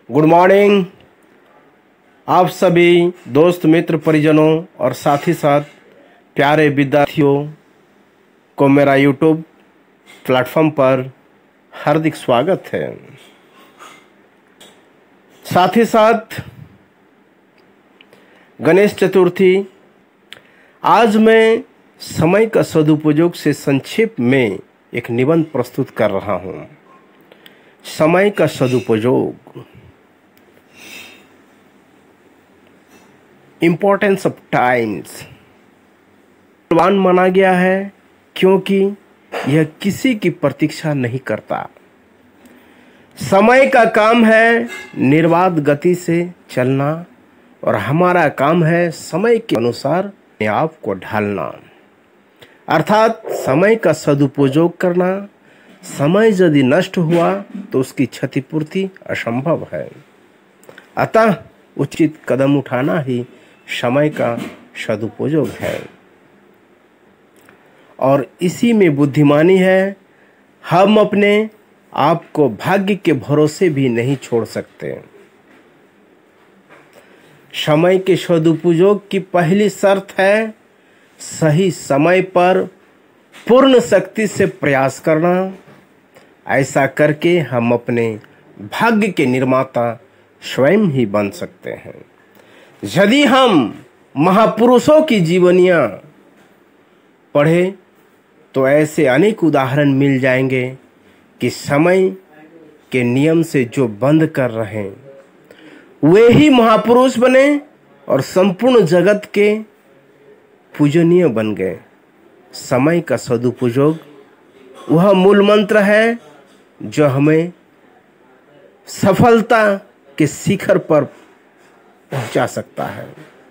Good morning आप सभी दोस्त मित्र परिजनों और साथ ही साथ प्यारे विद्यार्थियों को मेरा यूट्यूब प्लेटफॉर्म पर हार्दिक स्वागत है। साथ ही साथ गणेश चतुर्थी। आज मैं समय का सदुपयोग से संक्षेप में एक निबंध प्रस्तुत कर रहा हूं। समय का सदुपयोग, इम्पोर्टेंस ऑफ टाइम्स मूल्यवान माना गया है क्योंकि यह किसी की प्रतीक्षा नहीं करता। समय का काम है निर्बाध गति से चलना और हमारा काम है समय के अनुसार अपने आप को ढालना, अर्थात समय का सदुपयोग करना। समय यदि नष्ट हुआ तो उसकी क्षतिपूर्ति असंभव है, अतः उचित कदम उठाना ही समय का सदुपयोग है और इसी में बुद्धिमानी है। हम अपने आप को भाग्य के भरोसे भी नहीं छोड़ सकते। समय के सदुपयोग की पहली शर्त है सही समय पर पूर्ण शक्ति से प्रयास करना। ऐसा करके हम अपने भाग्य के निर्माता स्वयं ही बन सकते हैं। यदि हम महापुरुषों की जीवनियां पढ़ें तो ऐसे अनेक उदाहरण मिल जाएंगे कि समय के नियम से जो बंद कर रहे हैं वे ही महापुरुष बने और संपूर्ण जगत के पूजनीय बन गए। समय का सदुपयोग वह मूल मंत्र है जो हमें सफलता के शिखर पर पहुंचा सकता है।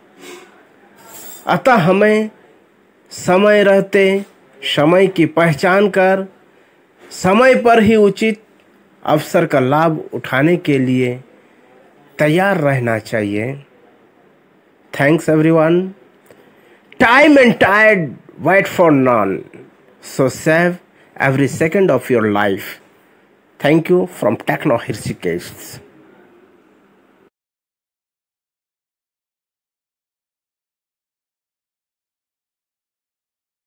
अतः हमें समय रहते समय की पहचान कर समय पर ही उचित अवसर का लाभ उठाने के लिए तैयार रहना चाहिए। Thanks everyone. Time and tide wait for none, so save every second of your life. Thank you from Techno Hirshikesh.